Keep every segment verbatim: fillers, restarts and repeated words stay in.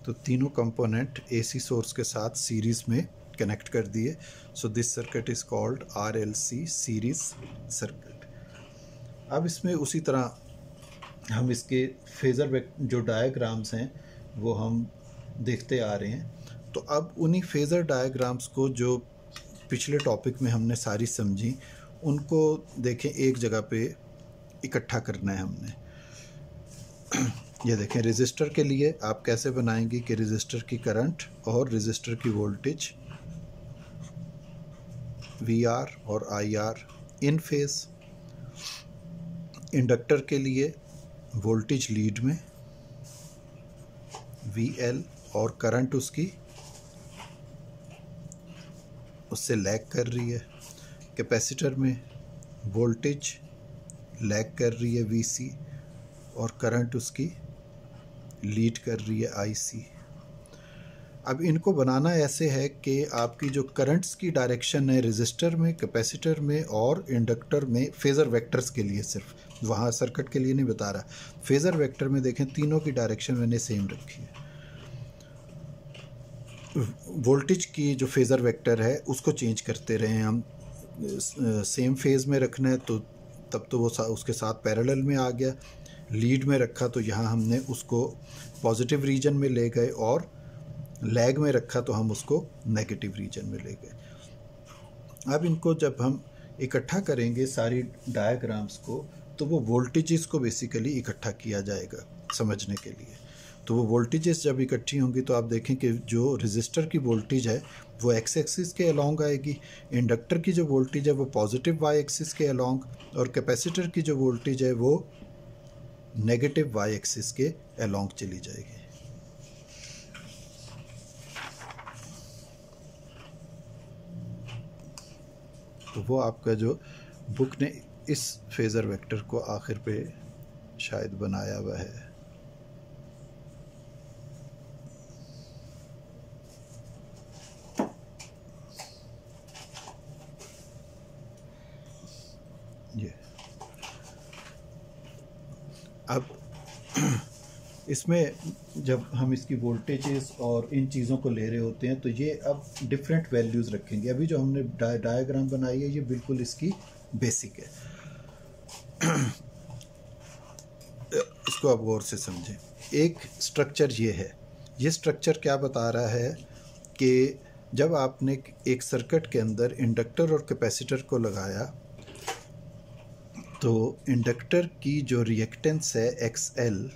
तो तीनों component AC source के साथ सीरीज़ में कनेक्ट कर दिए। So this circuit is called R L C series circuit. अब इसमें उसी तरह हम इसके फेज़र जो डायग्राम्स हैं वो हम देखते आ रहे हैं। तो अब उन्हीं फेज़र डायग्राम्स को जो पिछले टॉपिक में हमने सारी समझी, उनको देखें एक जगह पे इकट्ठा करना है हमने। ये देखें, रेजिस्टर के लिए आप कैसे बनाएंगे कि रेजिस्टर की करंट और रेजिस्टर की वोल्टेज वी आर और I R in phase. Inductor के लिए वोल्टेज लीड में वी एल और करंट उसकी उससे लैग कर रही है। कैपेसिटर में वोल्टेज लैग कर रही है वी सी और करंट उसकी लीड कर रही है आई सी। अब इनको बनाना ऐसे है कि आपकी जो करंट्स की डायरेक्शन है रेजिस्टर में, कैपेसिटर में और इंडक्टर में, फेज़र वेक्टर्स के लिए, सिर्फ वहाँ सर्किट के लिए नहीं बता रहा, फेज़र वेक्टर में देखें तीनों की डायरेक्शन मैंने सेम रखी है। वोल्टेज की जो फेज़र वेक्टर है उसको चेंज करते रहे हम, सेम फेज़ में रखना है तो तब तो वो सा, उसके साथ पैरेलल में आ गया। लीड में रखा तो यहाँ हमने उसको पॉजिटिव रीजन में ले गए और लैग में रखा तो हम उसको नेगेटिव रीजन में ले गए। अब इनको जब हम इकट्ठा करेंगे सारी डायग्राम्स को, तो वो वोल्टेजेस को बेसिकली इकट्ठा किया जाएगा समझने के लिए। तो वो वोल्टेजेस जब इकट्ठी होंगी तो आप देखें कि जो रेजिस्टर की वोल्टेज है वो एक्स एक्सिस के अलॉन्ग आएगी, इंडक्टर की जो वोल्टेज है वो पॉजिटिव वाई एक्सिस के अलॉन्ग, और कैपेसिटर की जो वोल्टेज है वो नेगेटिव वाई एक्सिस के अलॉन्ग चली जाएगी। तो वो आपका जो बुक ने इस फेज़र वेक्टर को आखिर पे शायद बनाया हुआ है। ये अब इसमें जब हम इसकी वोल्टेजेस और इन चीज़ों को ले रहे होते हैं तो ये अब डिफरेंट वैल्यूज़ रखेंगे। अभी जो हमने डाय डायग्राम बनाई है ये बिल्कुल इसकी बेसिक है। इसको आप गौर से समझें। एक स्ट्रक्चर ये है, ये स्ट्रक्चर क्या बता रहा है कि जब आपने एक सर्किट के अंदर इंडक्टर और कैपेसिटर को लगाया तो इंडक्टर की जो रिएक्टेंस है एक्स एल,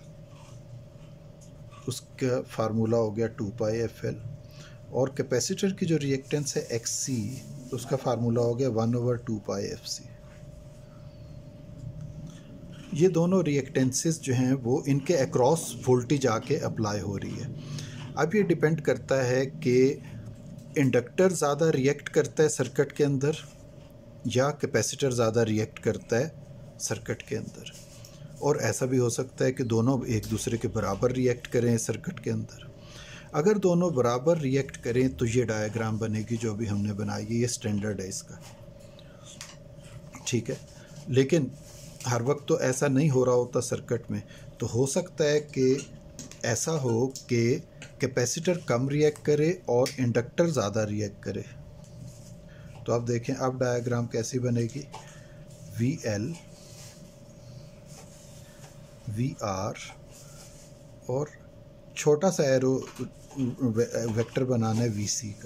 उसका फार्मूला हो गया टू पाई एफ एल, और कैपेसिटर की जो रिएक्टेंस है एक्स सी, उसका फार्मूला हो गया one over two pi F C. ये दोनों रिएक्टेंसेस जो हैं वो इनके अक्रॉस वोल्टेज आके अप्लाई हो रही है। अब ये डिपेंड करता है कि इंडक्टर ज़्यादा रिएक्ट करता है सर्किट के अंदर या कैपेसिटर ज़्यादा रिएक्ट करता है सर्किट के अंदर, और ऐसा भी हो सकता है कि दोनों एक दूसरे के बराबर रिएक्ट करें सर्किट के अंदर। अगर दोनों बराबर रिएक्ट करें तो ये डायग्राम बनेगी जो अभी हमने बनाई है, ये स्टैंडर्ड है इसका, ठीक है। लेकिन हर वक्त तो ऐसा नहीं हो रहा होता सर्किट में, तो हो सकता है कि ऐसा हो कि कैपेसिटर कम रिएक्ट करे और इंडक्टर ज़्यादा रिएक्ट करे। तो आप देखें अब डायग्राम कैसी बनेगी, वी एल, वी आर और छोटा सा एरो वेक्टर बनाना है वी सी का,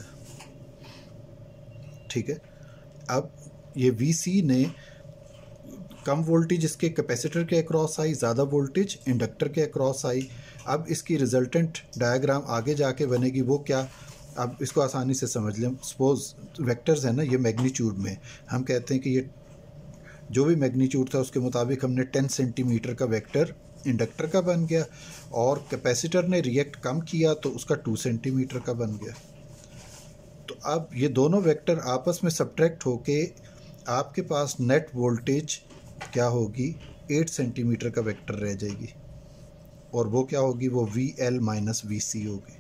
ठीक है। अब ये वी सी ने कम वोल्टेज इसके कैपेसिटर के अक्रॉस आई, ज़्यादा वोल्टेज इंडक्टर के अक्रॉस आई। अब इसकी रिजल्टेंट डायग्राम आगे जाके बनेगी वो क्या, अब इसको आसानी से समझ लें। सपोज वेक्टर्स है ना, ये मैग्नीट्यूड में हम कहते हैं कि ये जो भी मैग्नीट्यूड था उसके मुताबिक हमने टेन सेंटीमीटर का वेक्टर इंडक्टर का बन गया, और कैपेसिटर ने रिएक्ट कम किया तो उसका टू सेंटीमीटर का बन गया। तो अब ये दोनों वेक्टर आपस में सब्ट्रैक्ट होके आपके पास नेट वोल्टेज क्या होगी, एट सेंटीमीटर का वेक्टर रह जाएगी, और वो क्या होगी, वो V L minus V C होगी,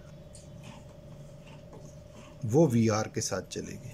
वो वी आर के साथ चलेगी,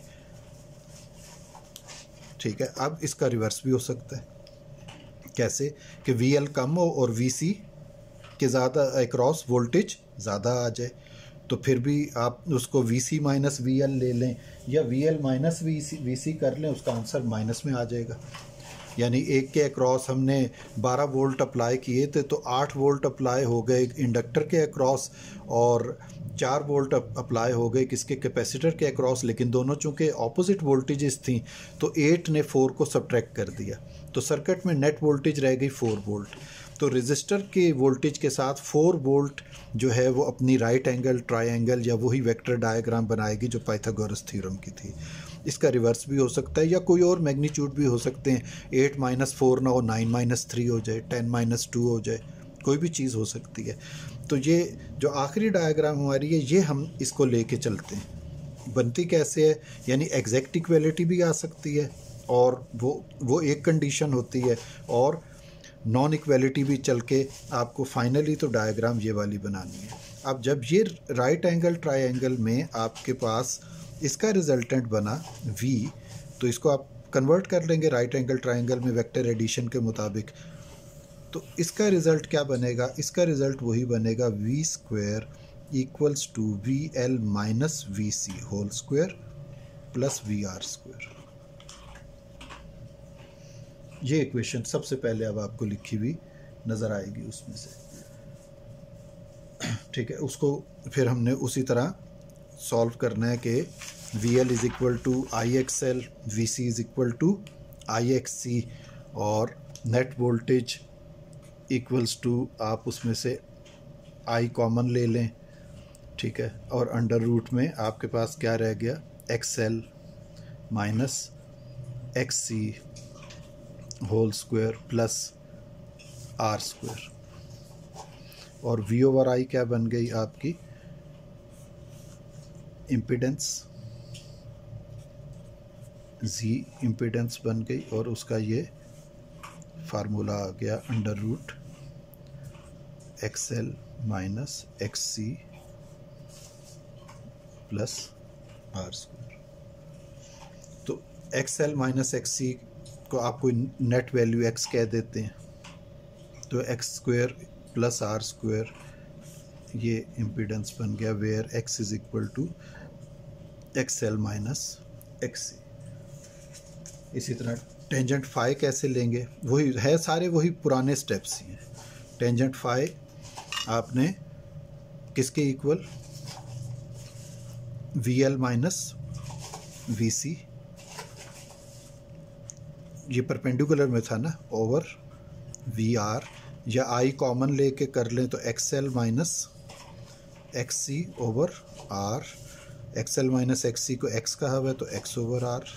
ठीक है। अब इसका रिवर्स भी हो सकता है, कैसे कि वी एल कम हो और वी सी कि ज़्यादा अक्रॉस वोल्टेज ज़्यादा आ जाए, तो फिर भी आप उसको V C minus V L ले लें या V L minus V C V C कर लें, उसका आंसर माइनस में आ जाएगा। यानी एक के अक्रॉस हमने बारह वोल्ट अप्लाई किए थे तो आठ वोल्ट अप्लाई हो गए इंडक्टर के अक्रॉस और चार वोल्ट अप्लाई हो गए किसके, कैपेसिटर के अक्रॉस, लेकिन दोनों चूंकि ऑपोजिट वोल्टेजेस थी तो एट ने फोर को सब्ट्रैक्ट कर दिया, तो सर्किट में नेट वोल्टेज रह गई फोर वोल्ट। तो रेजिस्टर के वोल्टेज के साथ फोर वोल्ट जो है वो अपनी राइट एंगल ट्रायंगल या वही वेक्टर डायग्राम बनाएगी जो पाइथागोरस थ्योरम की थी। इसका रिवर्स भी हो सकता है या कोई और मैग्नीट्यूड भी हो सकते हैं, एट माइनस फोर ना हो, नाइन माइनस थ्री हो जाए, टेन माइनस टू हो जाए, कोई भी चीज़ हो सकती है। तो ये जो आखिरी डायग्राम हमारी है ये हम इसको लेके चलते हैं। बनती कैसे है, यानी एग्जैक्ट इक्वलिटी भी आ सकती है और वो वो एक कंडीशन होती है, और नॉन इक्वलिटी भी चल के आपको फाइनली तो डायग्राम ये वाली बनानी है। अब जब ये राइट एंगल ट्रायंगल में आपके पास इसका रिजल्टेंट बना V, तो इसको आप कन्वर्ट कर लेंगे राइट एंगल ट्रायंगल में वेक्टर एडिशन के मुताबिक, तो इसका रिज़ल्ट क्या बनेगा, इसका रिज़ल्ट वही बनेगा V square equals to V L minus V C whole square plus V R square. ये इक्वेशन सबसे पहले अब आपको लिखी हुई नज़र आएगी उसमें से, ठीक है। उसको फिर हमने उसी तरह सॉल्व करना है कि V L is equal to I X L, V C is equal to I X C, और नेट वोल्टेज इक्वल्स टू आप उसमें से आई कॉमन ले लें, ठीक है, और अंडर रूट में आपके पास क्या रह गया, X L minus X C whole square plus R square, और वी ओवर आई क्या बन गई आपकी इम्पीडेंस, जी इम्पीडेंस बन गई, और उसका ये फार्मूला आ गया under root X L minus X C plus R square. तो X L minus X C को आप कोई नेट वैल्यू एक्स कह देते हैं, तो X square plus R square ये इम्पीडेंस बन गया, where X is equal to X L minus X C. इसी तरह टेंजेंट फाई कैसे लेंगे, वही है, सारे वही पुराने स्टेप्स ही हैं। टेंजेंट फाई आपने किसके equal, V L minus V C, ये परपेंडिकुलर में था ना, ओवर वी आर, या आई कॉमन लेके कर लें तो X L minus X C over R, X L minus X C को एक्स कहा हुआ है तो एक्स ओवर आर,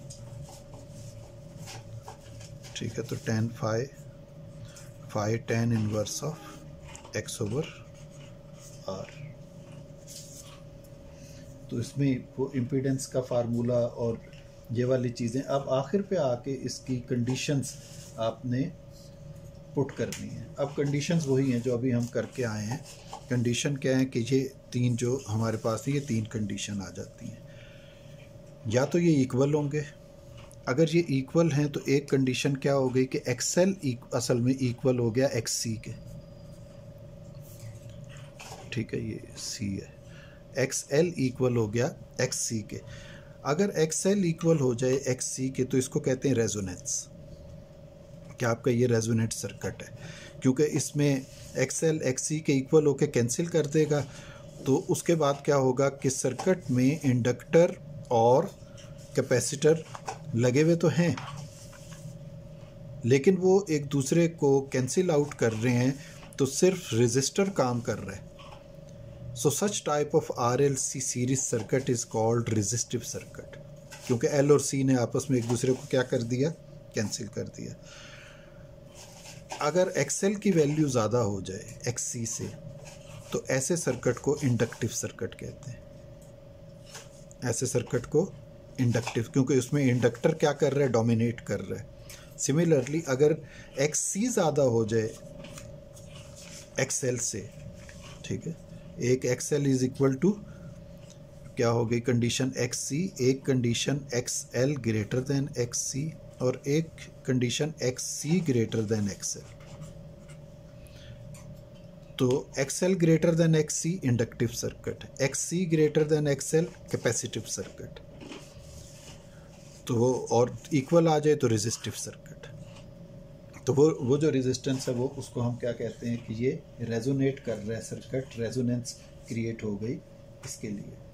ठीक है। तो tan phi phi tan inverse of X over R. तो इसमें वो इम्पीडेंस का फार्मूला और ये वाली चीज़ें, अब आखिर पे आके इसकी कंडीशंस आपने पुट करनी है। अब कंडीशंस वही हैं जो अभी हम करके आए हैं। कंडीशन क्या है कि ये तीन जो हमारे पास है, ये तीन कंडीशन आ जाती हैं, या तो ये इक्वल होंगे, अगर ये इक्वल हैं तो एक कंडीशन क्या हो गई कि एक्सएल असल में इक्वल हो गया एक्स सी के, ठीक है, ये सी है, एक्स एल इक्वल हो गया एक्स सी के। अगर एक्स एल इक्वल हो जाए एक्स सी के तो इसको कहते हैं रेजोनेंस, क्या आपका ये रेजोनेट सर्किट है, क्योंकि इसमें एक्स एल एक्स सी के इक्वल होकर कैंसिल कर देगा। तो उसके बाद क्या होगा कि सर्किट में इंडक्टर और कैपेसिटर लगे हुए तो हैं, लेकिन वो एक दूसरे को कैंसिल आउट कर रहे हैं, तो सिर्फ रेजिस्टर काम कर रहा है। So such type of R L C series circuit is called resistive circuit, क्योंकि एल और सी ने आपस में एक दूसरे को क्या कर दिया, कैंसिल कर दिया। अगर एक्सएल की वैल्यू ज़्यादा हो जाए एक्स सी से, तो ऐसे सर्किट को इंडक्टिव सर्किट कहते हैं, ऐसे सर्किट को इंडक्टिव, क्योंकि उसमें इंडक्टर क्या कर रहा है, डोमिनेट कर रहा है। सिमिलरली अगर एक्स सी ज़्यादा हो जाए एक्सएल से, ठीक है, एक एक्सएल इज इक्वल टू क्या हो गई कंडीशन एक्स सी, एक condition X L greater than X C, और एक condition X C greater than X L. तो X L greater than X C inductive circuit, X C greater than X L capacitive circuit, तो वो और equal आ जाए तो resistive circuit. तो वो वो जो रेजिस्टेंस है वो उसको हम क्या कहते हैं कि ये रेजोनेट कर रहा है सर्किट, रेजोनेंस क्रिएट हो गई इसके लिए।